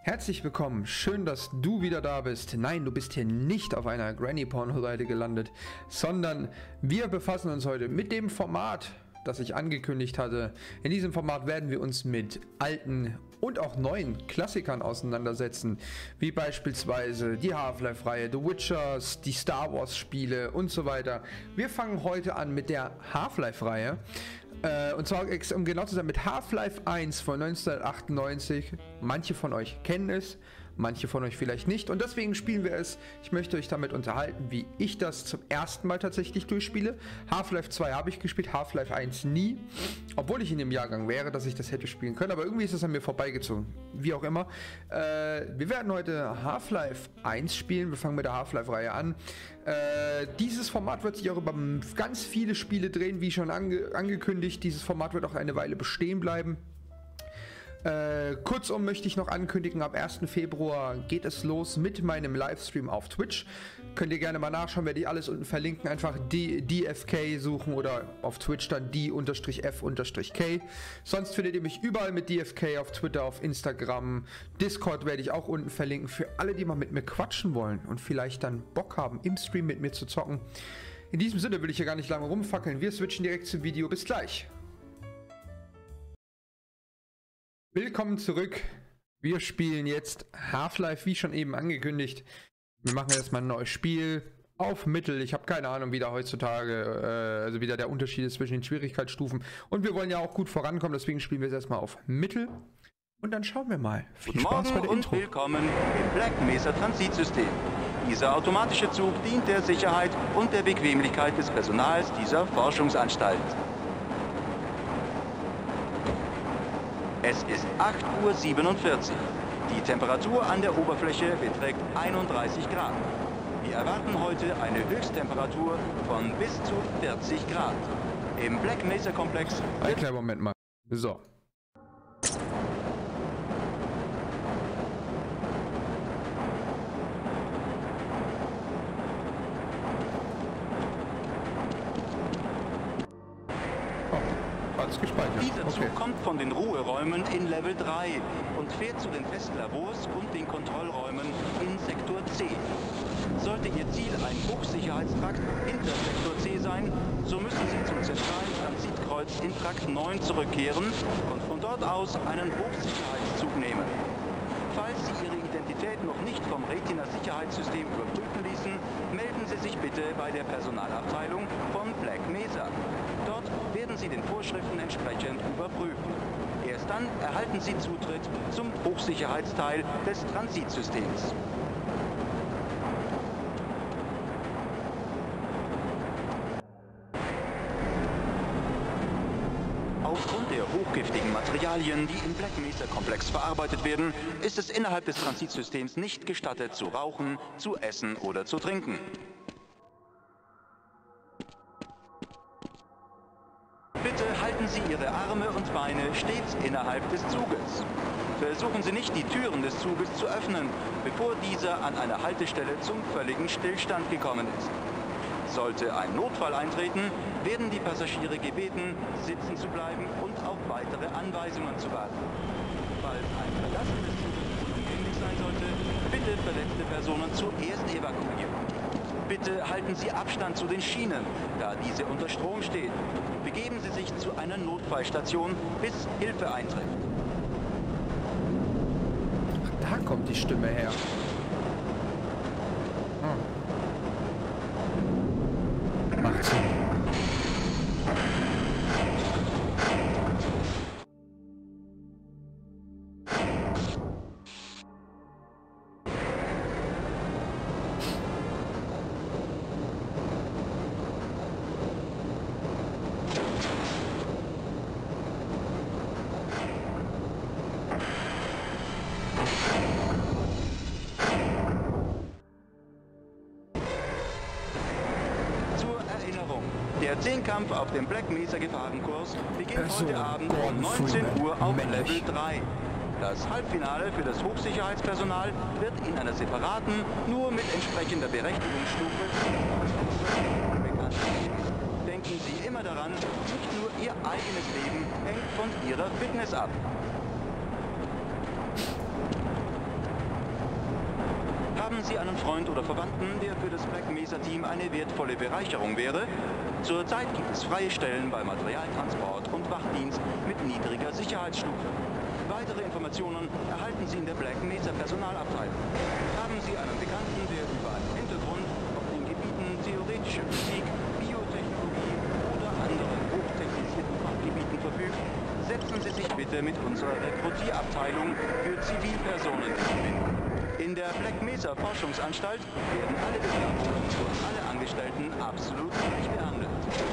Herzlich willkommen, schön, dass du wieder da bist. Nein, du bist hier nicht auf einer Granny-Porno-Seite gelandet, sondern wir befassen uns heute mit dem Format, das ich angekündigt hatte. In diesem Format werden wir uns mit alten und auch neuen Klassikern auseinandersetzen, wie beispielsweise die Half-Life-Reihe, The Witchers, die Star Wars-Spiele und so weiter. Wir fangen heute an mit der Half-Life-Reihe. Und zwar, um genau zu sein, mit Half-Life 1 von 1998. Manche von euch kennen es, manche von euch vielleicht nicht. Und deswegen spielen wir es. Ich möchte euch damit unterhalten, wie ich das zum ersten Mal tatsächlich durchspiele. Half-Life 2 habe ich gespielt, Half-Life 1 nie. Obwohl ich in dem Jahrgang wäre, dass ich das hätte spielen können. Aber irgendwie ist es an mir vorbeigezogen. Wie auch immer. Wir werden heute Half-Life 1 spielen. Wir fangen mit der Half-Life-Reihe an. Dieses Format wird sich auch über ganz viele Spiele drehen, wie schon angekündigt. Dieses Format wird auch eine Weile bestehen bleiben. Kurzum möchte ich noch ankündigen, ab 1. Februar geht es los mit meinem Livestream auf Twitch. Könnt ihr gerne mal nachschauen, werde ich alles unten verlinken. Einfach DFK suchen oder auf Twitch dann D-F-K. Sonst findet ihr mich überall mit DFK auf Twitter, auf Instagram. Discord werde ich auch unten verlinken. Für alle, die mal mit mir quatschen wollen und vielleicht dann Bock haben, im Stream mit mir zu zocken. In diesem Sinne will ich hier gar nicht lange rumfackeln. Wir switchen direkt zum Video. Bis gleich. Willkommen zurück. Wir spielen jetzt Half-Life, wie schon eben angekündigt. Wir machen jetzt mal ein neues Spiel auf Mittel. Ich habe keine Ahnung, wie da heutzutage, also wie da der Unterschied ist zwischen den Schwierigkeitsstufen. Und wir wollen ja auch gut vorankommen, deswegen spielen wir jetzt erstmal auf Mittel. Und dann schauen wir mal. Viel Spaß bei der Intro. Willkommen im Black Mesa Transitsystem. Dieser automatische Zug dient der Sicherheit und der Bequemlichkeit des Personals dieser Forschungsanstalt. Es ist 8:47 Uhr. Die Temperatur an der Oberfläche beträgt 31 Grad. Wir erwarten heute eine Höchsttemperatur von bis zu 40 Grad. Im Black Mesa Komplex... Ein kleiner Moment mal. So. Dieser Zug kommt von den Ruheräumen in Level 3 und fährt zu den Festlabors und den Kontrollräumen in Sektor C. Sollte Ihr Ziel ein Hochsicherheitstrakt hinter Sektor C sein, so müssen Sie zum zentralen Transitkreuz in Trakt 9 zurückkehren und von dort aus einen Hochsicherheitszug nehmen. Falls Sie Ihre Identität noch nicht vom Retina-Sicherheitssystem überprüfen ließen, melden Sie sich bitte bei der Personalabteilung von Black Mesa. Dort werden Sie den Vorschriften entsprechend überprüfen. Erst dann erhalten Sie Zutritt zum Hochsicherheitsteil des Transitsystems. Aufgrund der hochgiftigen Materialien, die im Black Mesa Komplex verarbeitet werden, ist es innerhalb des Transitsystems nicht gestattet, zu rauchen, zu essen oder zu trinken. Bitte halten Sie Ihre Arme und Beine stets innerhalb des Zuges. Versuchen Sie nicht, die Türen des Zuges zu öffnen, bevor dieser an einer Haltestelle zum völligen Stillstand gekommen ist. Sollte ein Notfall eintreten, werden die Passagiere gebeten, sitzen zu bleiben und auf weitere Anweisungen zu warten. Falls ein Verlassen des Zuges unumgänglich sein sollte, bitte verletzte Personen zuerst evakuieren. Bitte halten Sie Abstand zu den Schienen, da diese unter Strom stehen. Begeben Sie sich zu einer Notfallstation, bis Hilfe eintrifft. Ach, da kommt die Stimme her. Macht Sinn. Der Zehnkampf auf dem Black Mesa Gefahrenkurs beginnt heute Abend um 19 Uhr auf Level 3. Das Halbfinale für das Hochsicherheitspersonal wird in einer separaten, nur mit entsprechender Berechtigungsstufe bekannt. Denken Sie immer daran, nicht nur Ihr eigenes Leben hängt von Ihrer Fitness ab. Sie einen Freund oder Verwandten, der für das Black Mesa Team eine wertvolle Bereicherung wäre? Zurzeit gibt es freie Stellen bei Materialtransport und Wachdienst mit niedriger Sicherheitsstufe. Weitere Informationen erhalten Sie in der Black Mesa Personalabteilung. Haben Sie einen Bekannten, der über einen Hintergrund auf den Gebieten theoretische Physik, Biotechnologie oder anderen hochtechnisierten Fachgebieten verfügt, setzen Sie sich bitte mit unserer Rekrutierabteilung für Zivilpersonen in Verbindung. In der Black Mesa Forschungsanstalt werden alle Bewerbungen und alle Angestellten absolut gleich behandelt.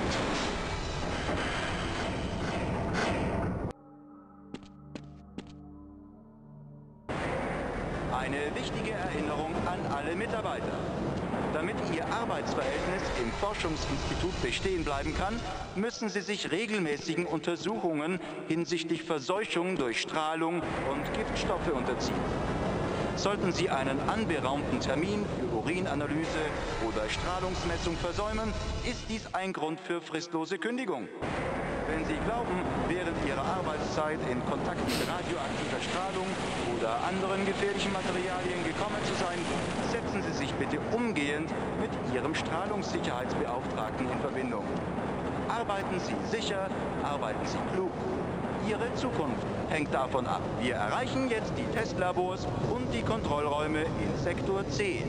Eine wichtige Erinnerung an alle Mitarbeiter. Damit Ihr Arbeitsverhältnis im Forschungsinstitut bestehen bleiben kann, müssen Sie sich regelmäßigen Untersuchungen hinsichtlich Verseuchung durch Strahlung und Giftstoffe unterziehen. Sollten Sie einen anberaumten Termin für Urinanalyse oder Strahlungsmessung versäumen, ist dies ein Grund für fristlose Kündigung. Wenn Sie glauben, während Ihrer Arbeitszeit in Kontakt mit radioaktiver Strahlung oder anderen gefährlichen Materialien gekommen zu sein, setzen Sie sich bitte umgehend mit Ihrem Strahlungssicherheitsbeauftragten in Verbindung. Arbeiten Sie sicher, arbeiten Sie klug. Ihre Zukunft hängt davon ab. Wir erreichen jetzt die Testlabors und die Kontrollräume in Sektor 10.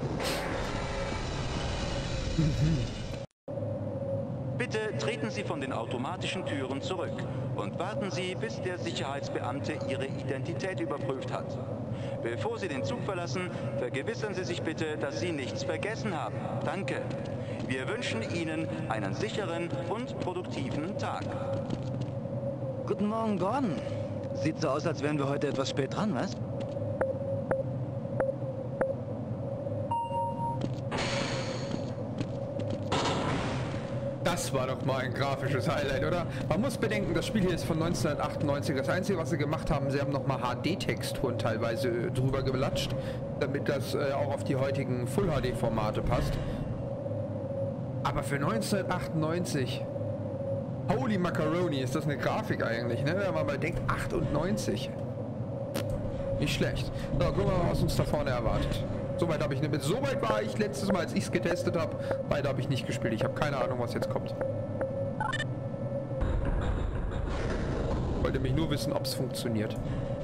Bitte treten Sie von den automatischen Türen zurück und warten Sie, bis der Sicherheitsbeamte Ihre Identität überprüft hat. Bevor Sie den Zug verlassen, vergewissern Sie sich bitte, dass Sie nichts vergessen haben. Danke. Wir wünschen Ihnen einen sicheren und produktiven Tag. Guten Morgen, Gordon. Sieht so aus, als wären wir heute etwas spät dran, was? Das war doch mal ein grafisches Highlight, oder? Man muss bedenken, das Spiel hier ist von 1998. Das Einzige, was sie gemacht haben, sie haben nochmal HD-Texturen teilweise drüber gelatscht, damit das auch auf die heutigen Full-HD-Formate passt. Aber für 1998... Holy Macaroni, ist das eine Grafik eigentlich, ne? Wenn man mal denkt, 98. Nicht schlecht. So, gucken wir mal, was uns da vorne erwartet. Soweit habe ich nicht mit. Soweit war ich letztes Mal, als ich es getestet habe. Beide habe ich nicht gespielt. Ich habe keine Ahnung, was jetzt kommt. Wollte mich nur wissen, ob es funktioniert.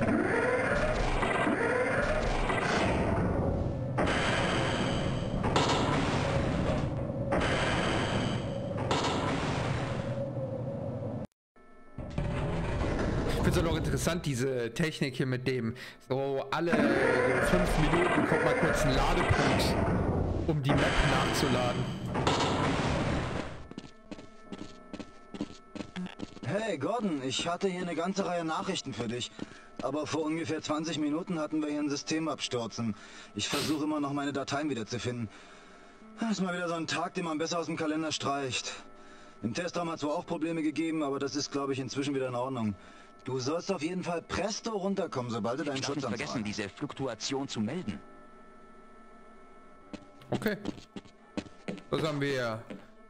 Ich finde es auch noch interessant, diese Technik hier mit dem, so alle 5 Minuten kommt mal kurz ein Ladepunkt, um die Map nachzuladen. Hey Gordon, ich hatte hier eine ganze Reihe Nachrichten für dich. Aber vor ungefähr 20 Minuten hatten wir hier ein Systemabsturzen. Ich versuche immer noch meine Dateien wiederzufinden. Das ist mal wieder so ein Tag, den man besser aus dem Kalender streicht. Im Testraum hat es zwar auch Probleme gegeben, aber das ist, glaube ich, inzwischen wieder in Ordnung. Du sollst auf jeden Fall presto runterkommen, sobald du deinen Schutz anfragst. Ich darf nicht vergessen, diese Fluktuation zu melden. Okay. Was haben wir?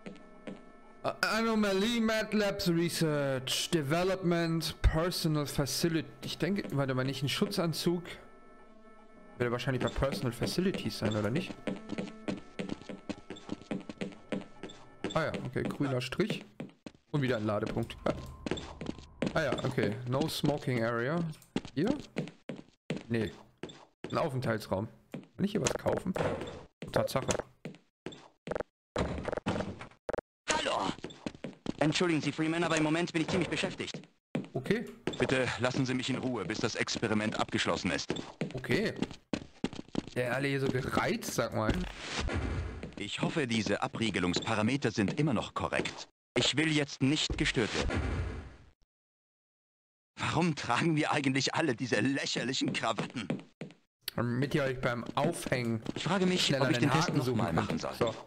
Anomaly, MATLABs Research, Development, Personal Facility. Ich denke, warte mal, nicht ein Schutzanzug. Wird wahrscheinlich bei Personal Facilities sein, oder nicht? Ah ja, okay, grüner Strich. Und wieder ein Ladepunkt. Ja. Ah ja, okay. No Smoking Area. Hier? Nee. Ein Aufenthaltsraum. Kann ich hier was kaufen? Tatsache. Hallo! Entschuldigen Sie, Freeman, aber im Moment bin ich ziemlich beschäftigt. Okay. Bitte lassen Sie mich in Ruhe, bis das Experiment abgeschlossen ist. Okay. Der alle hier so gereizt, sag mal. Ich hoffe, diese Abriegelungsparameter sind immer noch korrekt. Ich will jetzt nicht gestört werden. Warum tragen wir eigentlich alle diese lächerlichen Krawatten? Damit ihr euch beim Aufhängen Ich frage mich, schneller ob ich den Test Haken suchen nochmal machen könnt. soll. So.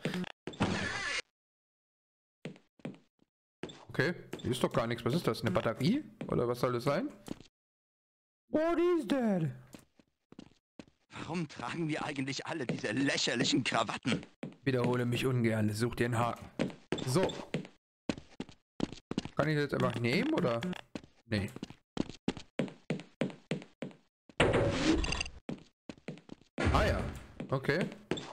Okay, hier ist doch gar nichts. Was ist das? Eine Batterie? Oder was soll das sein? What is that? Warum tragen wir eigentlich alle diese lächerlichen Krawatten? Wiederhole mich ungern. Such dir einen Haken. So. Kann ich das jetzt einfach nehmen, oder? Nee. Ah ja. Okay.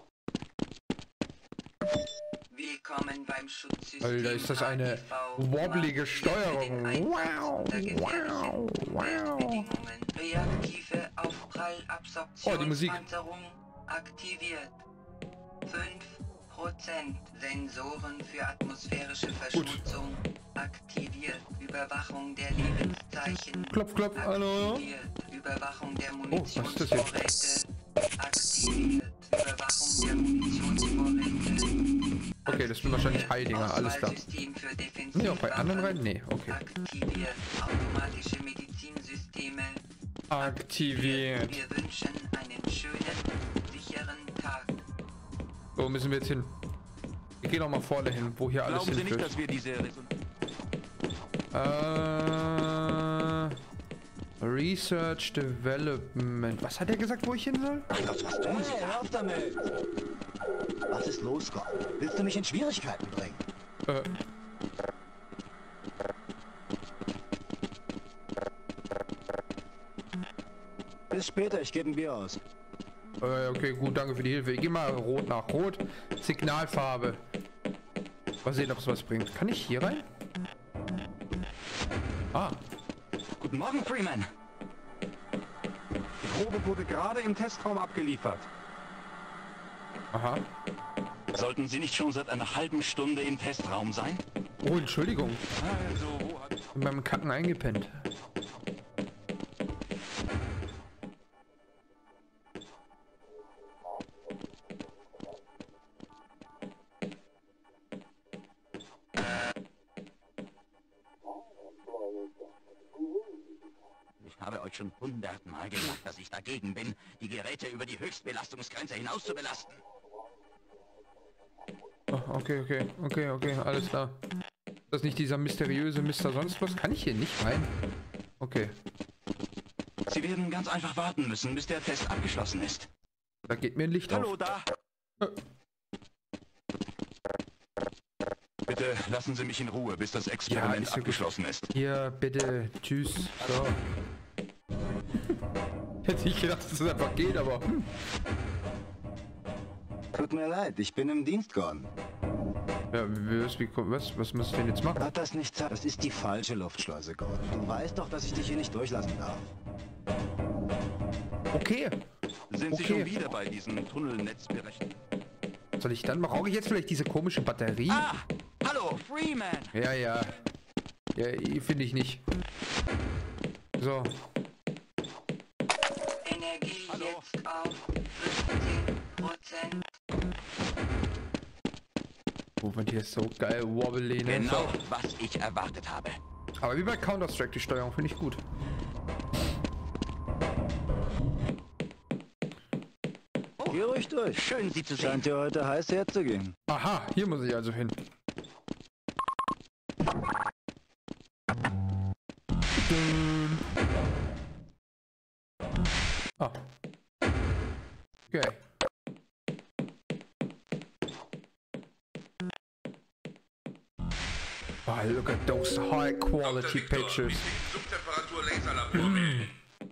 Willkommen beim Schutzsystem. Alter, ist das eine wobblige Steuerung. Wow, wow, wow. Reaktive Aufprallabsorption. Oh, die Musik. Panzerung aktiviert. 5% Sensoren für atmosphärische Verschmutzung aktiviert. Überwachung der Lebenszeichen. Klopf, klopf, hallo. Aktiviert. Überwachung der Oh, was ist das hier? Munitionsvorräte. Aktiviert. Überwachung der Munitionsvorräte. Okay, das sind wahrscheinlich Heidinger, alles klar. Auswahlsystem für Sind die auch bei anderen rein? Nee, okay. Aktiviert. Automatische Medizinsysteme. Aktiviert. Wir wünschen einen schönen, sicheren Tag. Wo müssen wir jetzt hin? Wir gehen noch mal vorne hin, wo hier alles Glauben Sie nicht, hinführt. dass wir diese Research Development. Was hat er gesagt, wo ich hin soll? Was tun Sie? Hör auf damit! Was ist los, Scott? Willst du mich in Schwierigkeiten bringen? Bis später, ich gebe ein Bier aus. Okay, gut, danke für die Hilfe. Ich gehe mal rot nach rot. Signalfarbe. Mal sehen, ob es was bringt. Kann ich hier rein? Ah, Guten Morgen, Freeman. Die Probe wurde gerade im Testraum abgeliefert. aha. Sollten Sie nicht schon seit einer halben Stunde im Testraum sein? Oh, Entschuldigung. Also, wo hat... Bin beim Kacken eingepennt. Ich habe euch schon 100-mal gesagt, dass ich dagegen bin, die Geräte über die Höchstbelastungsgrenze hinaus zu belasten. Oh, okay, alles klar. Ist das nicht dieser mysteriöse Mr. sonst was? Kann ich hier nicht rein? Okay, Sie werden ganz einfach warten müssen, bis der Test abgeschlossen ist. da geht mir ein Licht Hallo, auf. da! Bitte lassen Sie mich in Ruhe, bis das Experiment ist ja gut. abgeschlossen ist. Hier, bitte, tschüss. So. Hätte ich gedacht, dass es einfach geht, aber... Tut mir leid, ich bin im Dienst, Gordon. Ja, was muss ich denn jetzt machen? Hat das nicht Zeit? Das ist die falsche Luftschleuse, Gordon. Du weißt doch, dass ich dich hier nicht durchlassen darf. Okay. Sind Sie Okay. schon wieder bei diesem Tunnelnetz berechnet? Soll ich dann... Brauche ich jetzt vielleicht diese komische Batterie? Ah! Hallo, Freeman! Ja, ja. Ja, finde ich nicht. So. Energie Hallo. jetzt auf 15%. Oh, und hier ist so geil wobbly, ne? Genau, was ich erwartet habe. Aber wie bei Counter-Strike, die Steuerung finde ich gut. Geh ruhig durch. Schön, Sie zu sehen. Scheint dir heute heiß herzugehen. Aha, hier muss ich also hin. Ah. Okay. Oh, look at those high quality pictures. Subtemperatur Laserlabor.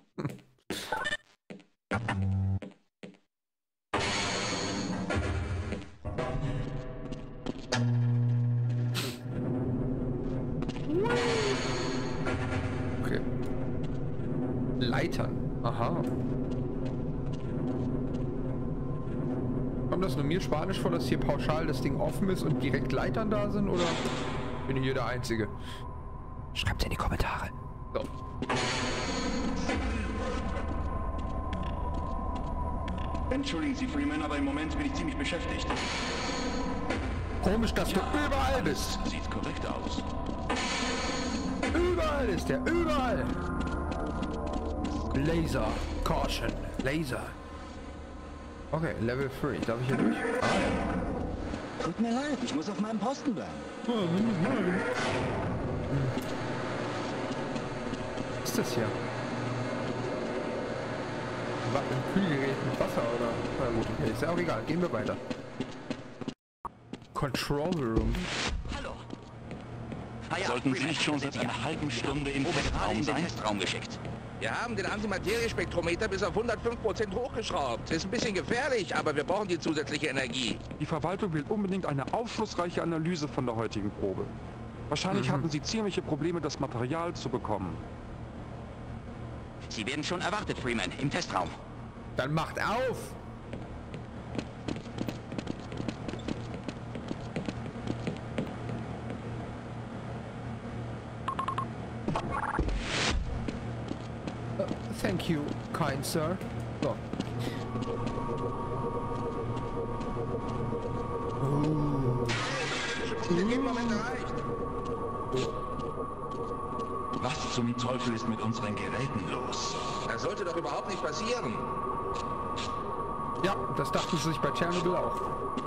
Okay. Leitern. Aha. Kommt das nur mir Spanisch vor, dass hier pauschal das Ding offen ist und direkt Leitern da sind, oder bin ich hier der Einzige? Schreibt in die Kommentare. So. Entschuldigen Sie, Freeman, aber im Moment bin ich ziemlich beschäftigt. Komisch, dass du überall bist. Sieht korrekt aus. Überall ist der, überall. Laser, Caution, Laser. Okay, Level 3. Darf ich hier durch? Ah, ja. Tut mir leid, ich muss auf meinem Posten bleiben. Was ist das hier? Ein Kühlgerät mit Wasser, oder? Na gut, okay. Ist ja auch egal. Gehen wir weiter. Control Room. Hallo. Ah ja, Sollten Sie Freeman, nicht schon sind seit Sie einer halben Stunde im Probe gerade Testraum in den sein? Testraum geschickt. Wir haben den Antimateriespektrometer bis auf 105% hochgeschraubt. Ist ein bisschen gefährlich, aber wir brauchen die zusätzliche Energie. Die Verwaltung will unbedingt eine aufschlussreiche Analyse von der heutigen Probe. Wahrscheinlich hatten sie ziemliche Probleme, das Material zu bekommen. Sie werden schon erwartet, Freeman, im Testraum. Dann macht auf! Thank you, kind sir. So. Was zum Teufel ist mit unseren Geräten los? Das sollte doch überhaupt nicht passieren. Ja, das dachten sie sich bei Tschernobyl auch.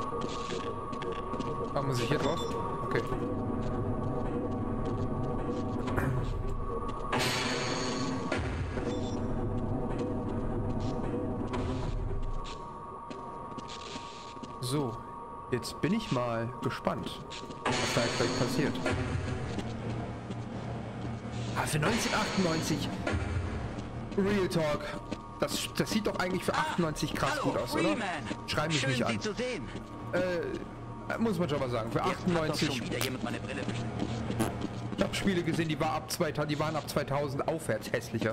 Ah, muss ich hier drauf? Okay. So, jetzt bin ich mal gespannt, was da jetzt gleich passiert. Ah, für 1998 Real Talk. Das sieht doch eigentlich für 98 krass Hallo, gut aus, Freeman. oder? Schrei mich Schön, nicht an. Sie zu sehen. Muss man schon mal sagen. Für Jetzt hat doch 98. schon wieder jemand meine Brille bestimmt. Ich habe Spiele gesehen, die waren ab 2000 aufwärts hässlicher.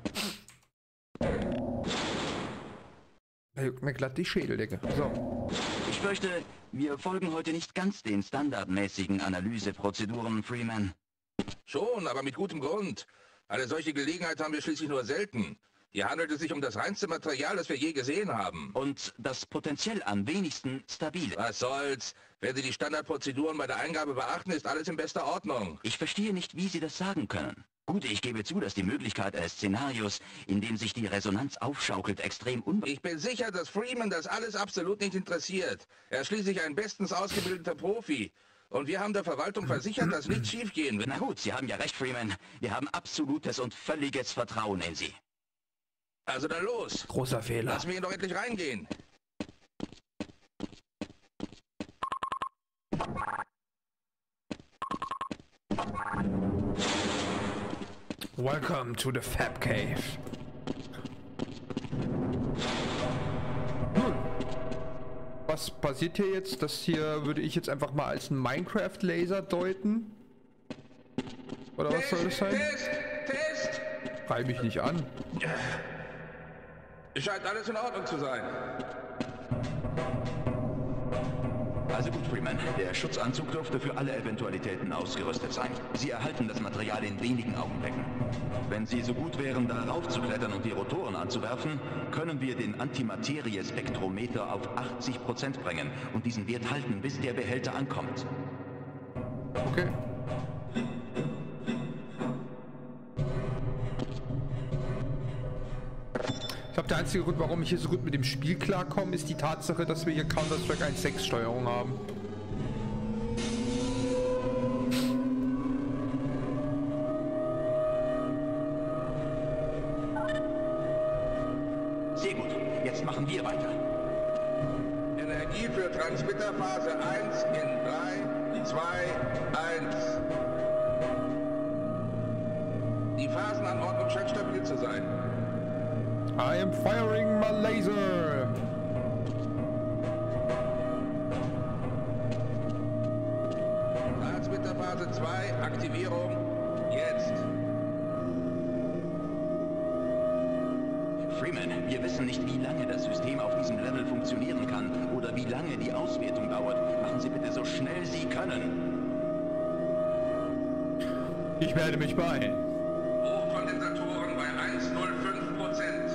Da juckt mir glatt die Schädeldecke. So. Ich fürchte, wir folgen heute nicht ganz den standardmäßigen Analyseprozeduren, Freeman. Schon, aber mit gutem Grund. Eine solche Gelegenheit haben wir schließlich nur selten. Hier handelt es sich um das reinste Material, das wir je gesehen haben. Und das potenziell am wenigsten stabile. Was soll's? Wenn Sie die Standardprozeduren bei der Eingabe beachten, ist alles in bester Ordnung. Ich verstehe nicht, wie Sie das sagen können. Gut, ich gebe zu, dass die Möglichkeit eines Szenarios, in dem sich die Resonanz aufschaukelt, extrem Ich bin sicher, dass Freeman das alles absolut nicht interessiert. Er ist schließlich ein bestens ausgebildeter Profi. Und wir haben der Verwaltung versichert, dass nichts schiefgehen wird. Na gut, Sie haben ja recht, Freeman. Wir haben absolutes und völliges Vertrauen in Sie. Also dann los. Großer Fehler. Lassen wir ihn doch endlich reingehen. Welcome to the Fab Cave. Nun, was passiert hier jetzt? Das hier würde ich jetzt einfach mal als Minecraft-Laser deuten. Oder was soll das sein? Test! Reib mich nicht an. Scheint alles in Ordnung zu sein. Also gut, Freeman. Der Schutzanzug dürfte für alle Eventualitäten ausgerüstet sein. Sie erhalten das Material in wenigen Augenblicken. Wenn Sie so gut wären, darauf zu klettern und die Rotoren anzuwerfen, können wir den Antimaterie-Spektrometer auf 80% bringen und diesen Wert halten, bis der Behälter ankommt. Okay. Ich glaube, der einzige Grund, warum ich hier so gut mit dem Spiel klarkomme, ist die Tatsache, dass wir hier Counter-Strike 1.6 Steuerung haben. Sehr gut. Jetzt machen wir weiter. Energie für Transmitterphase 1 in 3, 2, 1. Die Phasenanordnung scheint stabil zu sein. I am firing my laser. Transmitterphase 2, Aktivierung, jetzt. Freeman, wir wissen nicht, wie lange das System auf diesem Level funktionieren kann oder wie lange die Auswertung dauert. Machen Sie bitte so schnell Sie können. Ich werde mich beeilen. Hochkondensatoren bei 1,05%.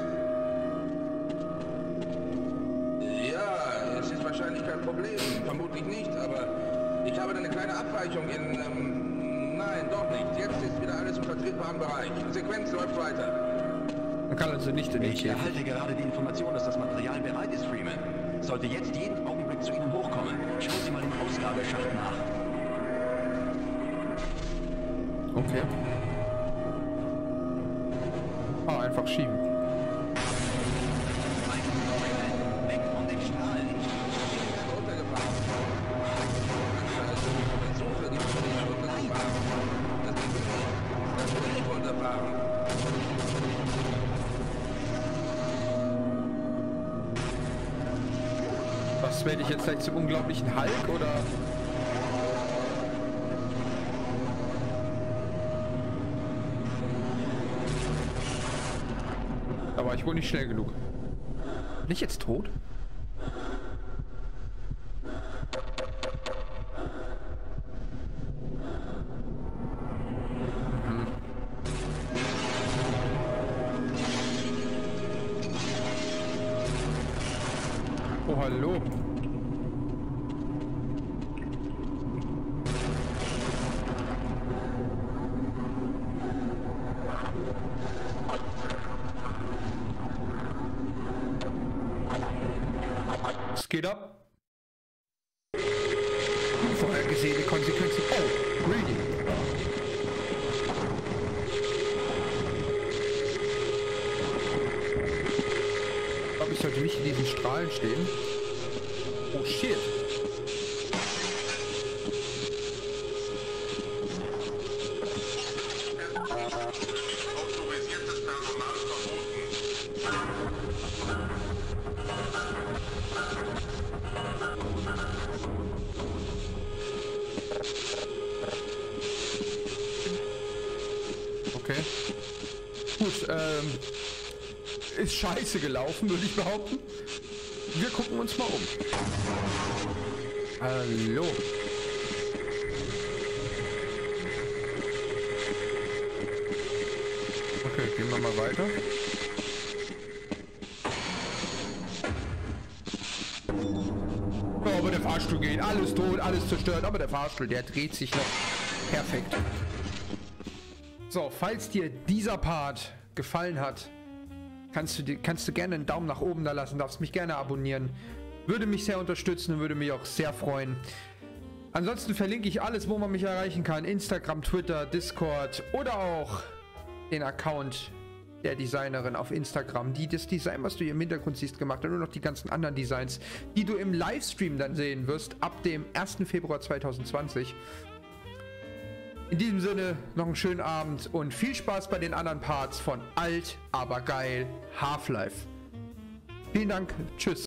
Ja, es ist wahrscheinlich kein Problem. Vermutlich nicht, aber ich habe da eine kleine Abweichung in... nein, doch nicht. Jetzt ist wieder alles im vertretbaren Bereich. Die Sequenz läuft weiter. Man kann also nicht in den Ich Käfig. erhalte gerade die Information, dass das Material bereit ist, Freeman. Sollte jetzt jeden Augenblick zu Ihnen hochkommen. Schauen Sie mal im Ausgabeschacht nach. Okay. Ah, einfach schieben. Weg von den Strahlen. Runtergefahren. Also, Versuche, die Schulter zu fahren. Das geht nicht. Das will ich runterfahren. Was, werde ich jetzt gleich zum unglaublichen Hulk, oder? Da war ich wohl nicht schnell genug. Bin ich jetzt tot? Oh, hallo. Es geht ab. Unvorhergesehene Konsequenzen. Oh, greedy. Ich glaube, ich sollte nicht in diesen Strahlen stehen. Oh shit. Autorisiertes Personal verboten. Okay. Gut, ist scheiße gelaufen, würde ich behaupten. Wir gucken uns mal um. Hallo. Okay, gehen wir mal weiter. Oh, aber der Fahrstuhl geht. Alles tot, alles zerstört. Aber der Fahrstuhl, der dreht sich noch. Perfekt. So, falls dir dieser Part gefallen hat, kannst du gerne einen Daumen nach oben da lassen, darfst mich gerne abonnieren. Würde mich sehr unterstützen und würde mich auch sehr freuen. Ansonsten verlinke ich alles, wo man mich erreichen kann. Instagram, Twitter, Discord oder auch den Account der Designerin auf Instagram, die das Design, was du hier im Hintergrund siehst, gemacht hat, und nur noch die ganzen anderen Designs, die du im Livestream dann sehen wirst, ab dem 1. Februar 2020. In diesem Sinne, noch einen schönen Abend und viel Spaß bei den anderen Parts von Alt, aber geil, Half-Life. Vielen Dank, tschüss.